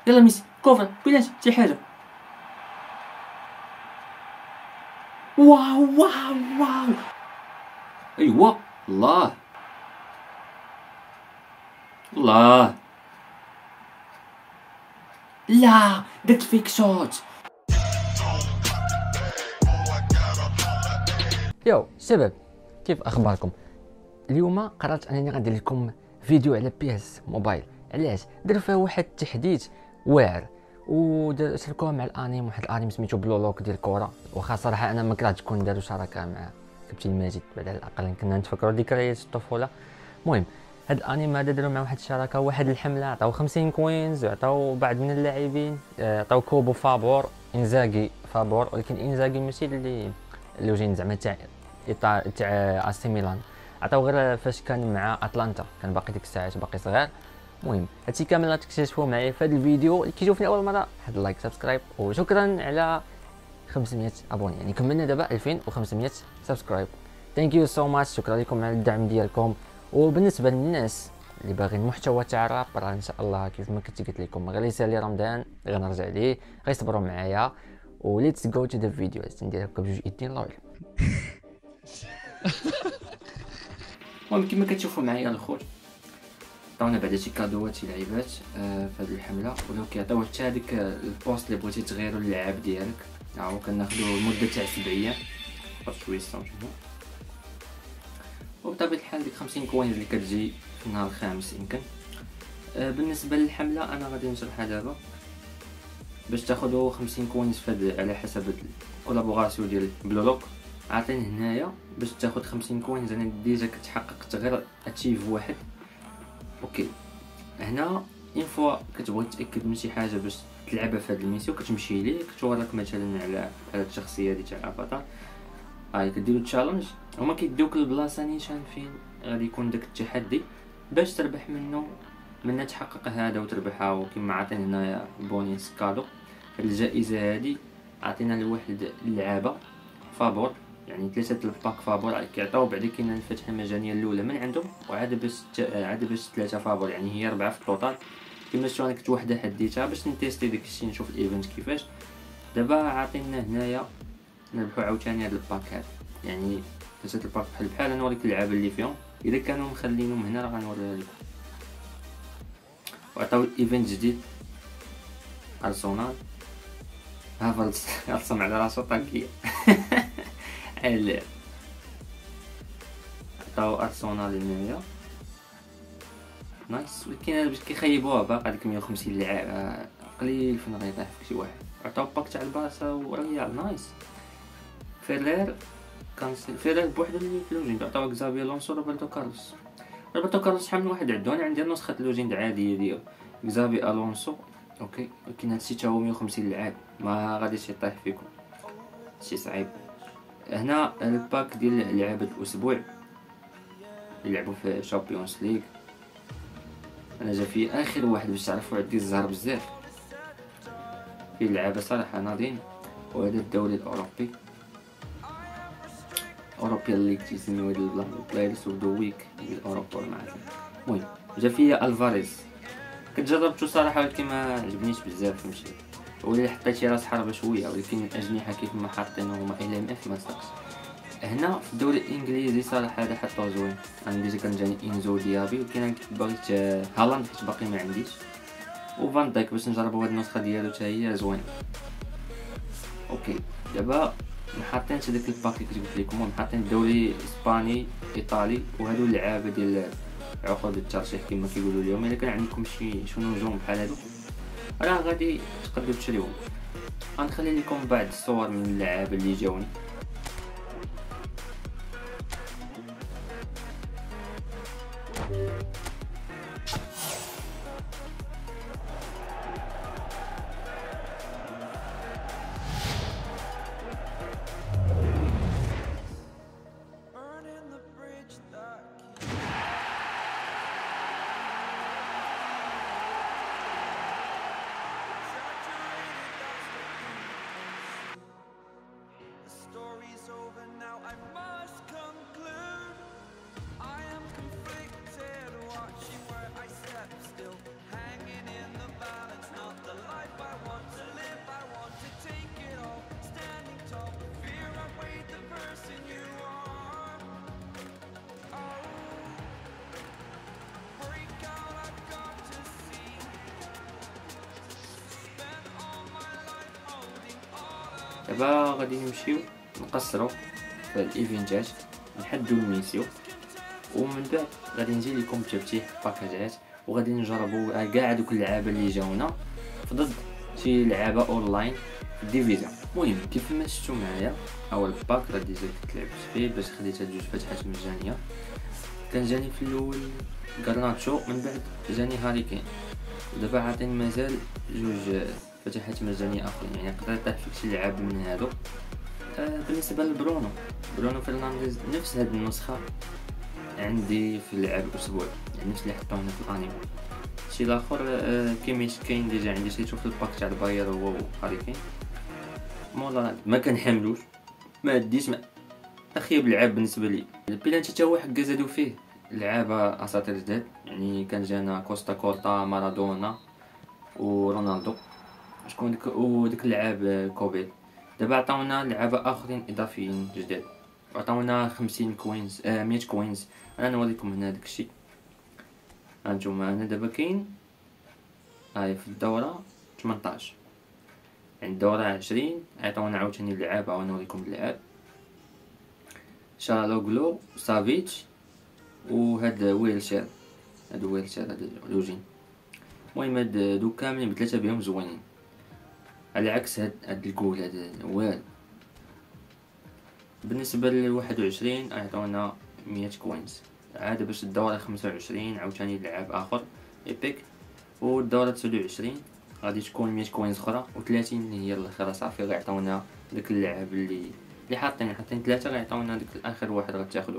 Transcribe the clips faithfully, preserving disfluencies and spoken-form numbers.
يلا ميسي كوفر بلاتي شي حاجه. واو واو واو ايوا الله الله لا داك فيك شوت. يو شباب، كيف اخباركم؟ اليوم قررت انني غندير لكم فيديو على بي اس موبايل. علاش؟ داروا فيها واحد التحديث واعر وشاركوها مع الانيم، واحد الانيم سميتو بلو لوك ديال الكره. واخا صراحه انا ما كرهتش تكون داروا شراكه مع كابتن ماجد، بعد على الاقل كنا نتفكروا ذكريات الطفوله. المهم هاد الانيم هذا داروا مع واحد الشراكه، واحد الحمله، عطاو خمسين كوينز، عطاو بعض من اللاعبين، عطاو كوبو فابور انزاغي فابور، ولكن انزاغي ماشي اللي اللي وجين زعما تاع تاع اسي ميلان، عطاو غير فاش كان مع اتلانتا، كان باقي ديك الساعات باقي صغير. المهم هادشي كامل غتكتشفوه معايا في هذا الفيديو. اللي كيشوفني اول مره حد لايك سبسكرايب، وشكرا على خمسمية ابوني، يعني كملنا دابا ألفين وخمسمية سبسكرايب. ثانك يو سو ماتش، شكرا لكم على الدعم ديالكم. وبالنسبه للناس اللي باغيين المحتوى تاع الراب، راه ان شاء الله كيف ما كنت قلت لكم غير يسالي رمضان غنرجع ليه، غيصبروا معايا. وليتس جو تو ذا فيديو. ندير هكا بجوج ايدين لول. المهم كما كتشوفوا معايا الخوت، عطاونا بعدا شي كادوات شي لعيبات آه في هذه الحمله، ولاو كيعطيو حتى هذيك البوست اللي بغيتي تغيروا اللعاب ديالك. هاهو كناخذوا المده تاع سبع ايام باش تويستو نشوفو. وبطبيعه الحال ديك خمسين كوينز اللي كتجي في النهار الخامس يمكن. آه بالنسبه للحمله انا غادي نشرحها دابا. باش تاخذوا خمسين كوينز فهاد على حسب الكولابوراسيون ديال بلولوك، عاطين هنايا باش تاخذ خمسين كوينز. انا ديجا كنت حققت غير اتشيف واحد. اوكي هنا اون فوا كتبغي تاكد من شي حاجه باش تلعبها في هاد الميسيو، كتمشي ليه كتوريك مثلا على على الشخصيه دي تاع الافاتار، هاي كديروا تشالنج. هما كيديوك البلاصه نيشان فين غادي يكون داك التحدي باش تربح منه منها تحقق هذا وتربحها. وكما عاطين هنايا بونيس كادو. هاد الجائزه هادي عطينا لواحد اللعابه فابور، يعني ثلاثه الباك فابور كيعطيو. بعدا كاينه الفتحه المجانيه الاولى من عندهم، وعاد باش عاد باش ثلاثه فابور، يعني هي اربعه في التوتال. كما شفتوا انا كنت وحده حديتها باش نتيستي داكشي نشوف الايفنت كيفاش. دابا عاطينا هنايا نربحو عاوتاني هاد الباك هذا، يعني ثلاثه الباك بحال بحال. نوريك اللعابه اللي فيهم اذا كانوا مخلينهم هنا راه غنوريها لكم. وعطاو ايفنت جديد ارسنال، هافرتز رسم على راسو طاكيه على عطاو ارسنال هنايا نايس. ولكن باش كيخيبوها باقا ديك مية وخمسين لاعب قليل فين غيطيح فيك شي واحد. عطاو باك تاع البارسا وريال نايس. فيرير كان فيرير بوحدو اللي في لوجين. عطاو اكزافي الونسو روبرتو كارلوس. روبرتو كارلوس شحال من واحد عندو، انا عندي نسخه لوجين عاديه ديالو اكزافي الونسو. اوكي ولكن هادشي تا هو مية وخمسين لاعب، ما غاديش يطيح فيكم، شي صعيب. هنا الباك ديال لعابه الاسبوع يلعبوا في شامبيونز ليغ. انا جا في اخر واحد باش تعرفوا عندي الزهر بزاف في اللعابه صراحه ناضين. وهذا الدوري الاوروبي اوروبيان ليغ تيسميوه ديال البلايرز اوف ذا ويك ديال اوروبا المعروف. المهم جا فيا الفاريز، كنت جربته صراحه ولكن ما عجبنيش بزاف فهمتي، ولا حطيت شي راس حربه شويه، ولكن الاجنحه كيف ما حاطين هما ال ام اف ما صافش. هنا في الدوري الانجليزي صراحه هذا حطوه زوين. انا ديجا كان جاني انزو ديابي، ولكن انا بغيت هالاند حيت باقي ما عنديش، وفان دايك باش نجربوا هاد النسخه ديالو حتى هي زوينه. اوكي دابا محاطين داك الباك اللي قلت لكم، محاطين الدوري اسباني ايطالي، وهادو اللعابه ديال عقود الترشيح كما كيقولوا اليوم. الا كان عندكم شي شي نجوم بحال هادو راه غادي تقدروا تشريوهم. غنخلي لكم بعض الصور من اللعابه اللي جاوني. دابا غادي نمشيو نقصروا في الايفنتات، نحدوا الميسيو، ومن بعد غادي نجي لكم بتفتيح باكاجات، وغادي نجربوا كاع دوك اللعابه اللي جاونا في ضد شي لعابه اونلاين في ديفيزيون. المهم كيف ما شفتوا معايا اول باك غادي زدت تلعبت فيه باش خديت هاد جوج فتحات مجانيه. كان جاني في الاول غارناتشو، من بعد جاني هاري كين، ودابا عاطيني مازال جوج فتحات مجانيه اخرين، يعني قدرت طيح في شي لعاب من هادو. آه بالنسبه لبرونو برونو فرنانديز نفس هاد النسخه عندي في لعب اسبوع، يعني نفس اللي حطوه هنا في الانمي. شي الاخر آه كيميش كاين ديجا عندي، شريتو في الباك تاع الباير هو هاري كين. مولا ما كنحملوش، ما ديش ما اخيب لعاب بالنسبه لي. البلانتي حتى هو حق زادو فيه لعابه اساطير جداد، يعني كان جانا كوستا كورتا، مارادونا ورونالدو، شكون ديك وديك اللعاب كوبيل. دابا عطاونا لعابه اخرين اضافيين جداد، عطاونا خمسين كوينز آه مية كوينز. انا نوريكم هنا داكشي. هانتوما انا دابا كاين هاي في الدوره ثمنطاش، عند الدوره عشرين عطاونا عاوتاني اللعابه، ونوريكم اللعاب شالوغلو، سافيتش، وهاد ويلشير، هاد ويلشير هاد لوجين. المهم هاد دوك كاملين بثلاثه بهم زوينين، على عكس هاد هاد الكول هاد والو. بالنسبه ل واحد وعشرين عطاونا مية كوينز، عاد باش الدوره خمسة وعشرين عاوتاني لعاب اخر ايبيك، والدوره تسعة وعشرين غادي تكون مية كوينز اخرى، و30 هي الاخيره صافي غيعطيونا داك اللعاب اللي اللي حاطين حاطين ثلاثه غيعطيونا داك الاخر واحد غتاخذوه.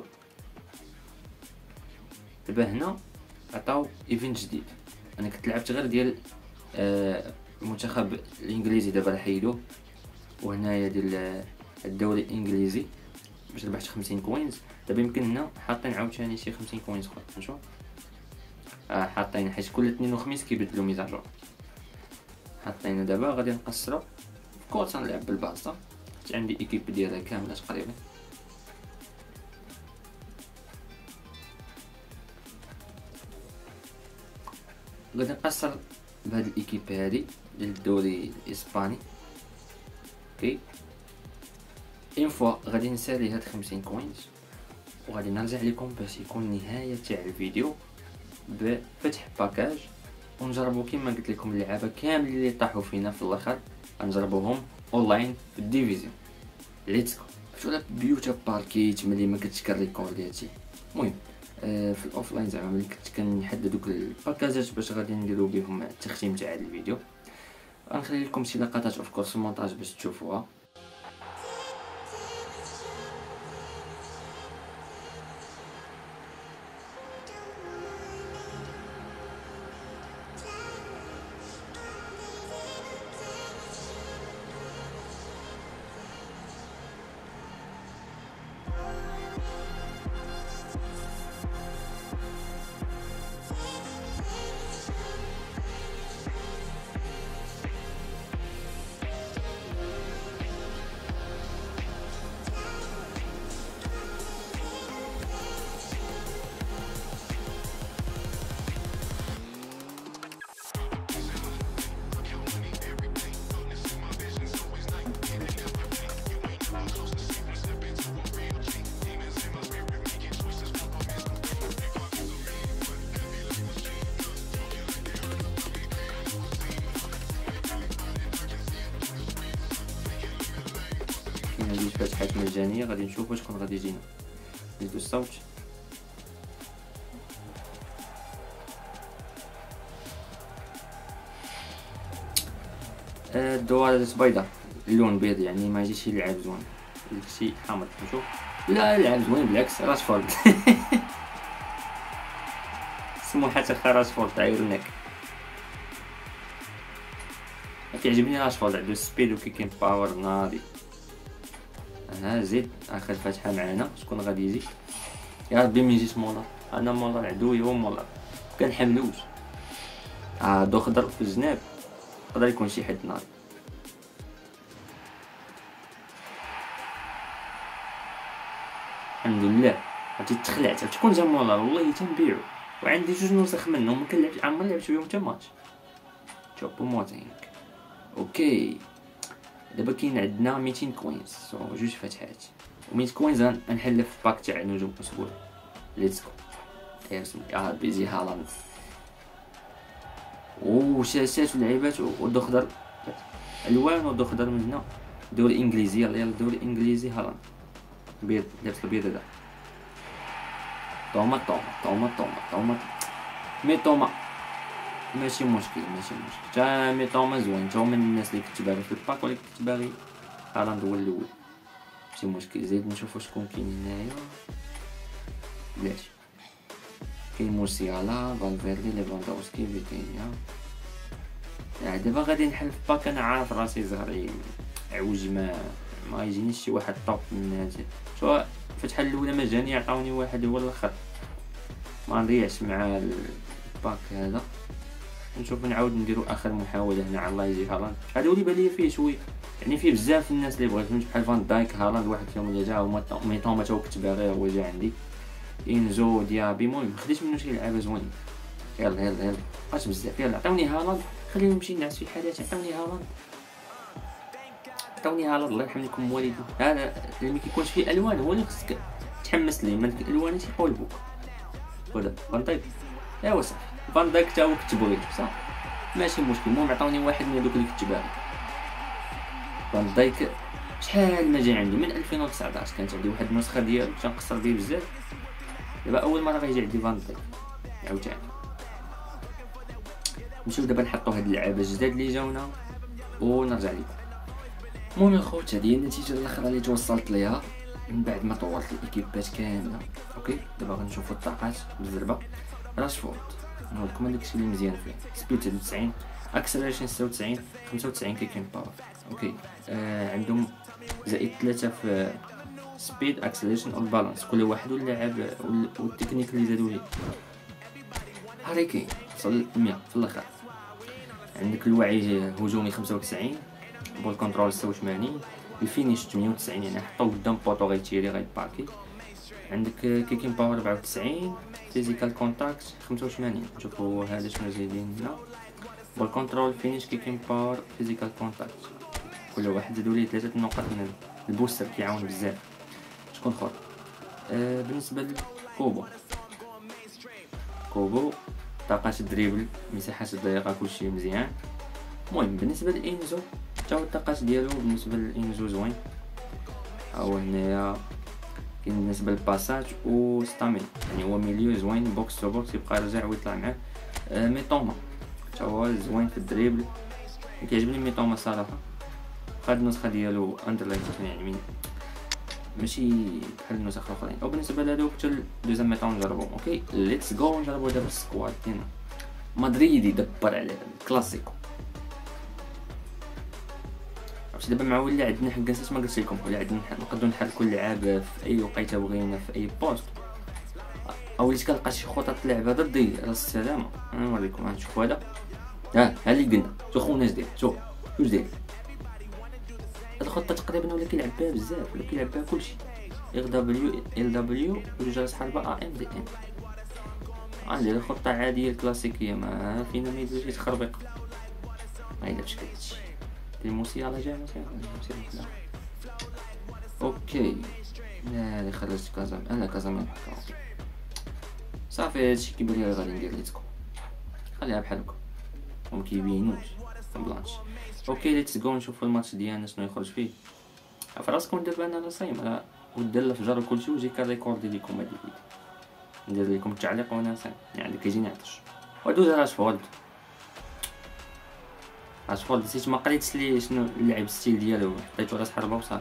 دابا هنا عطاو ايفنت جديد، انا كنت لعبت غير ديال آه المنتخب الانجليزي، دابا راه حيدوه، وهنايا ديال الدوري الانجليزي باش ربحت خمسين كوينز. دابا يمكن هنا حاطين عاوتاني شي خمسين كوينز اخرى، نشوف اه حاطين حيت كل اثنين وخميس كيبدلوا ميزاجور. حاطين دابا غادي نقصروا في كورس، نلعب بالبارسا، عندي ايكيب ديالها كامله تقريبا. غادي نقصر بهاد الايكيب هادي ديال الدوري الاسباني. اوكي اين فوا غادي نسالي هاد خمسين كوينز، وغادي نرجع لكم باش يكون نهايه تاع الفيديو بفتح باكاج، ونجربوا كيما قلت لكم اللعابه كاملين اللي طاحوا فينا في الاخر غنجربوهم اونلاين في الديفيزيون. ليتس جو. شوف بيوتا باركيت ملي ما كنتش كنريكوردياتي. المهم آه في الاوفلاين زعما ملي كنت كنحدد دوك الباكاجات باش غادي نديرو بهم التختيم تاع الفيديو، غنخلي لكم شي لقطات اوف كورس المونتاج باش تشوفوها. هذه فتحات مجانيه، غادي نشوفوا شكون غادي يجينا. نزيدو الصوت. الدوار بيضاء، اللون بيض، يعني ما يجيش يلعب زوين، داكشي حامض. نشوف لا لعب زوين بالعكس، راشفورد سمو حتى راشفورد عيرناك. كيعجبني راشفورد، عنده سبيد وكيكين باور ناضي. ها زيد اخر فتحه معانا، شكون غادي يجي؟ يا ربي ما يجيش مولر، انا مولر عدوي هو مولر، كنحملوش. اه دو خضر في الجناب، يقدر يكون شي حد ناضي. الحمد لله غادي تخلعت، تكون جا مولر والله تنبيعو، وعندي جوج نسخ منه ما كنلعبش، عمري لعبت بهم حتى ماتش. تشوبو موتينغ. اوكي دابا كاين عندنا ميتين كوينز سو جوج فتحات و100 كوينز غنحل في باك تاع نجوم اسبوع. ليتس جو يرسم يا بيزي هالاند وشاشات ولعيبات ودو خضر الوان ودو خضر من هنا. دوري انجليزي يلا يلا دوري انجليزي هالاند بيض لابس البيض هذا طوما طوما طوما طوما طوما مي طوما ماشي مشكل ماشي مشكل تا مي طوما زوين تا من الناس اللي كنت باغي في الباك ولا كنت باغي هالاند هو الاول ماشي مشكل. زيد نشوفو شكون كاين هنايا. بلاتي كاين موسيالا فالفيردي ليفاندوفسكي فيتينيا. يعني دابا غادي نحل في باك انا عارف راسي زهري عوج ما ما يجينيش شي واحد طوب من هادي. شو الفتحه الاولى مجاني عطاوني واحد هو الاخر ما نضيعش مع الباك هذا. نشوف نعاود نديرو اخر محاوله هنا على الله يجي هالاند. هذا اللي بان لي فيه شويه يعني فيه بزاف الناس اللي بغيت بحال فان دايك هالاند واحد فيهم اللي جا وما ميطوما تا كنت باغي هو جا عندي. انزو ديابي المهم خديت منه شي لعابه زوين. يلا يلا يلا بقاش بزاف يلا عطوني هالاند خليني نمشي نعس في حالاتي. عطوني هالاند عطوني هالاند الله يرحم لكم والدي. هذا اللي ما كيكونش فيه الوان هو اللي خصك تحمس ليه. من الالوان تيقلبوك هذا فان دايك ايوا صافي فان دايك تا هو كنت بغيت صح ماشي مشكل. المهم عطوني واحد من هذوك اللي كنت باغي. فان دايك شحال ما جا عندي من ألفين وتسعطاش كانت عندي واحد النسخه ديالو تنقصر به بزاف. دابا اول مره غيجي عندي فان دايك عاوتاني. نمشيو دابا نحطو هاد اللعابه الجداد اللي جاونا ونرجع لكم. المهم الخوت هذه هي النتيجه الاخرى اللي توصلت ليها من بعد ما طورت الايكيبات كامله. اوكي دابا غنشوفوا الطاقات بالزربه. راشفورد نقول لكم داكشي اللي مزيان فيه. سبيد تسعين اكسلريشن ستة وتسعين خمسة وتسعين كيكين باور. اوكي آه عندهم زائد ثلاثة في سبيد اكسلريشن او بالانس كل واحد واللاعب والتكنيك اللي زادوا ليه. هاري كين وصل مية في الاخر. عندك الوعي هجومي خمسة وتسعين بول كنترول ستة وثمانين الفينيش ثمانية وتسعين يعني حطو قدام بوطو غيتيري غيباركي. عندك كيكين باور أربعة وتسعين فيزيكال كونتاكت خمسة وثمانين. نشوفوا هذا شنو زايدين هنا. بول كنترول فينيش كيكين باور فيزيكال كونتاكت كل واحد زادوا ليه ثلاثه نقاط من البوستر كيعاون بزاف. شكون اخر آه بالنسبه لكوبو كوبو طاقات الدريبل مساحات الضيقه كلشي مزيان. المهم بالنسبه لانزو حتى هو الطاقات ديالو بالنسبه لانزو زوين. ها هو هنايا كاين بالنسبه للباساج و ستامين يعني هو ميليو زوين بوكس تو بوكس يبقى يرجع ويطلع معاه. آه ميطوما حتى هو زوين في الدريبل كيعجبني ميطوما صراحه. هاد النسخه ديالو اندرلاين يعني من ماشي بحال النسخ الاخرين. او بالنسبه لهادوك حتى دوزيام ميطون نجربهم. اوكي ليتس جو نجربوا دابا السكواد ديالنا. مدريدي دبر على الكلاسيكو. عرفتي دابا مع ولا عندنا حق نسيت ما قلت لكم ولا عندنا نقدروا نحركوا اللعاب في اي وقيته بغينا في اي بوست. او اللي كنلقى شي خطط لعبه ضدي راه السلامه. انا نوريكم غنشوفوا هذا ها ها اللي قلنا شو خونا جديد شوف واش داير. الخطه تقريبا ولا كيلعب بها بزاف ولا كيلعب بها كلشي. ار دبليو ال دبليو وجوج راس حربه ا ام دي ام. غندير الخطه عاديه الكلاسيكيه ما فينا ما يدير شي تخربيق. ما يديرش كدشي دي موسيالا جا موسيالا. اوكي لا اللي خرجت كازام انا كازام صافي هادشي كيبان لي غادي ندير ليتكم خليها بحال هكا وما كيبينوش بلانش. اوكي ليتس جو نشوفوا الماتش ديالنا شنو يخرج فيه. عرف راسكم دابا انا صايم راه ودار الفجر وكلشي وجي كنريكوردي لكم هاد الفيديو ندير لكم التعليق وانا صايم يعني كيجيني عطش. ودوز راشفورد راشفورد نسيت ما قريتش لي شنو اللعب الستيل ديالو عطيتو راس حربه وصافي.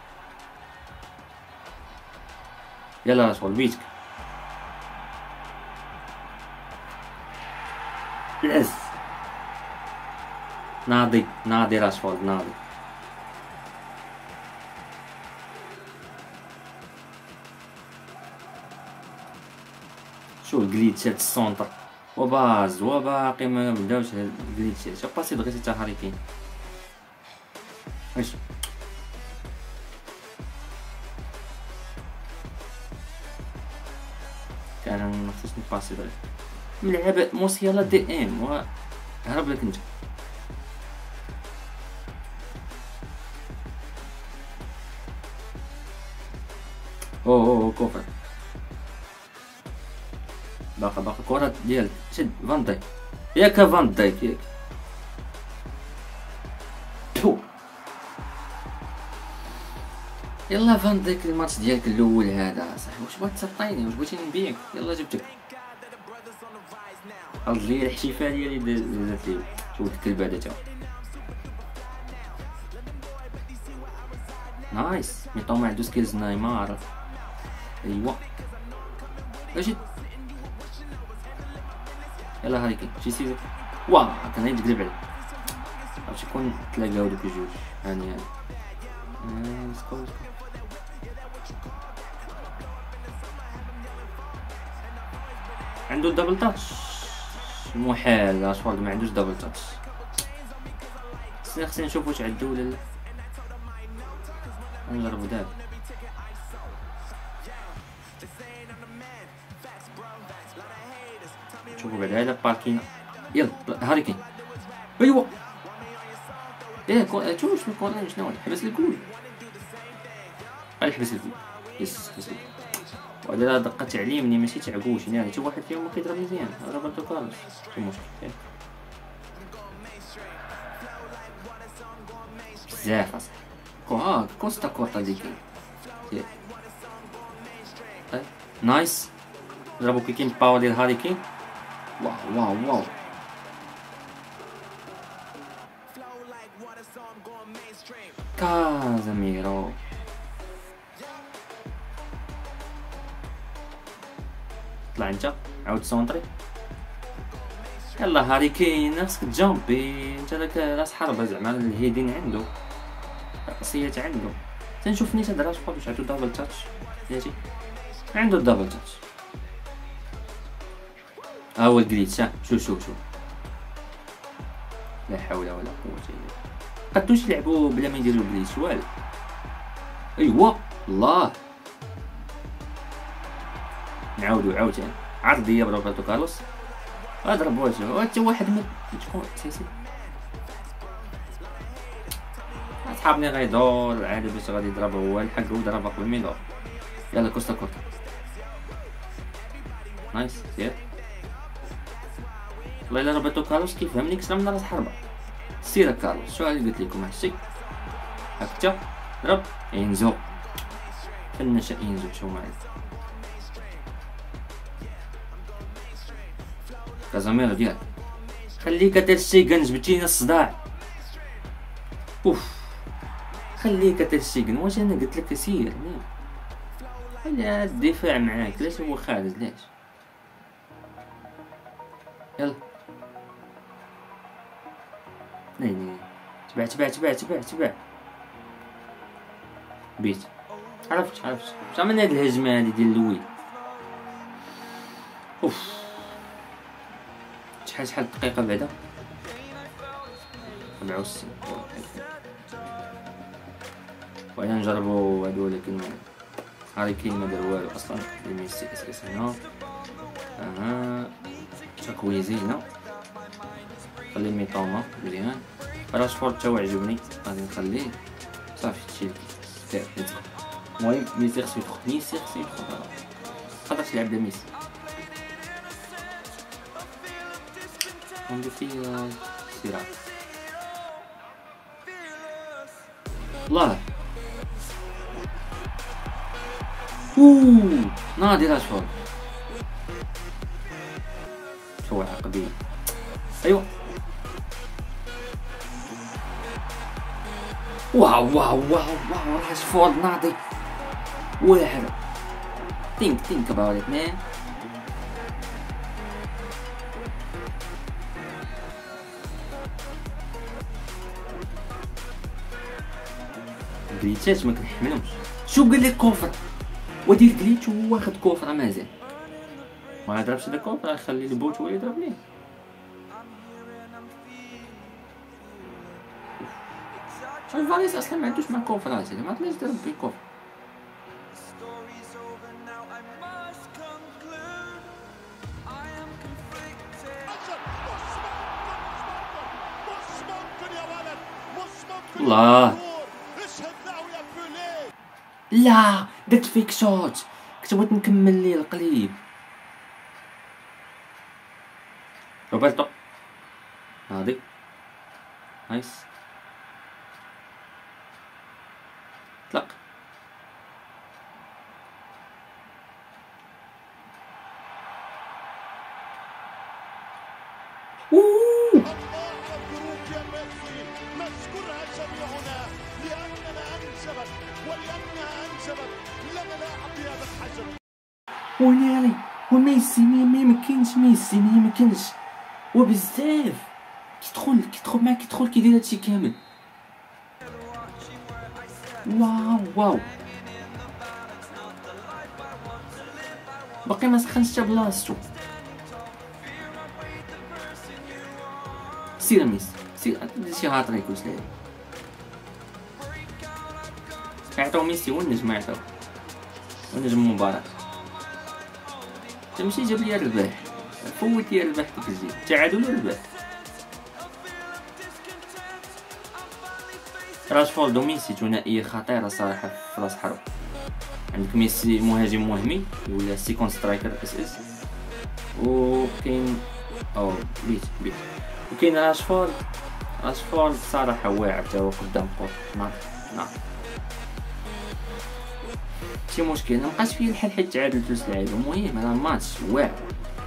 يلا راشفورد بيتك العز ناضي ناضي راشفورد ناضي. شوف الجليتشات السونتر وباز وباقي ما بداوش هاد الجليتشات. شوف باسي بغيتي تا هاري كين واش كان ما خصنيش نباسي دابا ملعب موسيالا دي ام وهرب لك انت. اوه اوه كوفر باقا باقا كرة ديال شد فان دايك ياك فان دايك ياك تو يلا فان دايك الماتش ديالك الاول هذا صاحبي واش بغيت تسطيني واش بغيتيني نبيعك يلا جبتك هاد لي الاحتفاليه اللي درت لي شوف الكلب هذا تا نايس ميطو ما عنده سكيلز نايمار ايوا اجي يلا هاريكين شي سيزو واه كان غير تقلب عليه باش يكون تلاقاو دوك الجوج هاني هاني عنده دبل تاتش محال اشفورد ما عندوش دبل تاتش خصني نشوف واش عنده ولا لا نجربو دابا شوفوا بعد هذا باركينا يلا هاريكين ايوا ايه كون شوف شنو كون شنو حبس الكول غير حبس الكول يس حبس الكول وهذا دقه تعليمني ماشي تعقوش يعني شي واحد فيهم كيضرب مزيان روبرتو كارلوس شي مشكل بزاف اصاحبي اه كوستا كورتا ديك نايس ضربو كيكين باور ديال هاريكين واو واو واو كازاميرو طلع انت عاود سونطري يلا هاريكين خصك تجامبي انت داك راس حربه زعما الهيدين عنده الرأسيات عنده تنشوف نيت هاد راشفورد واش عنده دبل تاتش ياتي عنده دبل تاتش ها هو الجليتش شوف شوف شوف لا حول ولا قوة الا بالله قدوش يلعبوا بلا ما يديروا الجليتش والو ايوا الله نعاودو عاوتاني عرضيه بروبرتو كارلوس اضرب وجهه حتى واحد من تكون سيسي صحابني غيدور عادي باش غادي يضرب هو الحق وضرب قبل ما يدور يلا كوستا كورتا نايس سير والله الا روبرتو كارلوس كيفهمني كسر من راس حربه سير كارلوس شو اللي قلت لكم هادشي هكا ضرب انزو فنش انزو شو معايا كازاميرو ديالك خليك دير شيغن جبتينا الصداع اوف خليك تسجن واش انا قلت لك سير خلي الدفاع معاك ليش هو خالد ليش يلا ني ني تبع تبع تبع تبع تبع بيت عرفت عرفت شحال من هاد الهجمه هادي ديال لوي اوف شحال شحال دقيقه بعدا سبعة وستين بغينا نجربو هادو ولكن هاريكين ما دار والو اصلا ميسي اس اس هنا اها تكويزي هنا خلي ميطوما مزيان راشفورد تا هو عجبني غادي نخليه صافي هادشي اللي المهم ميسي خصو يدخل ميسي خصو يدخل مقدرش يلعب بلا ميسي ندير فيه صراع الله اوه ناضي راشفورد شو عقبي ايوا واو واو واو واو راشفورد ناضي واعر think think about it man جليتشات ما كنحملهمش شو قال لك كوفر ودير جليتش وهو واخد كوفر مازال ما يضربش داك كوفر يخلي البوت هو يضرب ليه الفاريس اصلا ما عندوش مع كوفرات ما طلعش يضرب فيه كوفر الله لا درت فيك شوت، كنت بغيت نكمل ليه القليب. روبرتو هادي نايس طلق. اوه نشكرها جميعنا لأننا أنجبت ولأنها أنجبت لنا لاعب بهذا الحجم. وناري وميسي ما يمكنش، ميسي ما يمكنش وبزاف كيدخل كيدخل معاك كيدخل كيدير هادشي كامل. واو واو باقي ما سخنش حتى بلاصتو. سير ميسي سير دير شي هاتريك واش لعب. يعطيو ميسي هو النجم، يعطيو هو نجم المباراة. تمشي جاب لي الرباح، فوت لي الرباح ديك الجيل، تعادل ورباح. راشفورد وميسي ثنائية خطيرة صراحة في راس حرب. عندك ميسي مهاجم وهمي ولا سيكون سترايكر اس اس، وكاين او بيت بيت وكاين راشفورد. راشفورد صراحة واعر تا هو قدام الكرة. نعم نعم شي مشكل مبقاش فيه الحل حيت تعادل جوج لعيبة. المهم هذا الماتش واعر،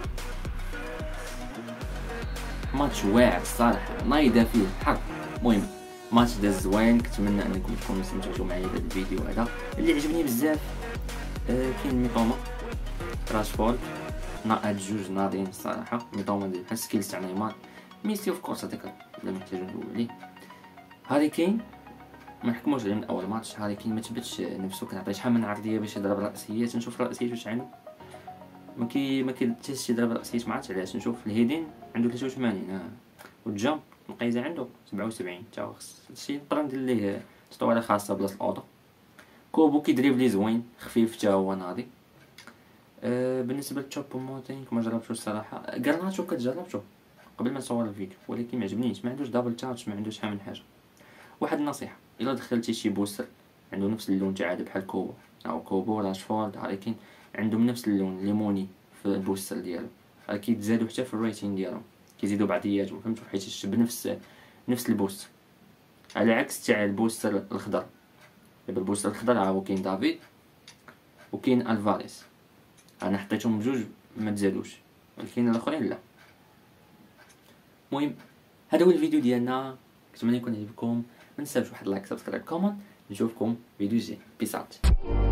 ماتش واعر الصراحة نايضة فيه الحرب. المهم ماتش داز زوين، كنتمنى انكم تكونوا استمتعتوا معايا بهذا الفيديو هذا اللي عجبني بزاف. آه كاين ميطوما راشفورد هاد جوج ناضيين الصراحه. ميطوما ديال بحال سكيلز تاع نيمار. ميسي اوف كورس هذاك لا محتاجو ندوي عليه. هاري كين ما نحكموش عليه من اول ماتش. هاري كين ما تبتش نفسه، كنعطيه شحال من عرضيه باش يضرب راسيات، نشوف راسيات واش عنده. ما كي ما كيتش يضرب راسيات، ما عرفتش علاش. نشوف الهيدين عنده ثلاثة وثمانين ها، والجامب القيزه عنده سبعة وسبعين. تا هو خص هادشي نقدر ندير ليه سطوره خاصه بلاصه الاوضه. كوبو كيدريبلي زوين خفيف تا هو ناضي. أه بالنسبه لتشوب موتينغ ما جربتوش الصراحه. غرناتشو كتجربتو قبل ما نصور الفيديو ولكن ما عجبنيش، ما عندوش دابل تاتش، ما عندوش شحال من حاجه. واحد النصيحه، الا دخلتي شي بوستر عنده نفس اللون تاع عاد بحال كوبو او كوبو راشفورد هاري كين عندهم نفس اللون ليموني في البوستر ديالو، كيتزادوا حتى في الريتين ديالهم، كيزيدوا بعضياتهم فهمتوا، حيت بنفس نفس البوستر، على عكس تاع البوستر الخضر. دابا البوستر الخضر ها هو كاين دافيد وكاين الفاريز، انا حطيتهم بجوج ما تزادوش، ولكن الاخرين لا. المهم هذا هو الفيديو ديالنا، كنتمنى يكون عجبكم. ما تنساوش واحد لايك سبسكرايب كومنت. نشوفكم فيديو جاي. بيس اوت.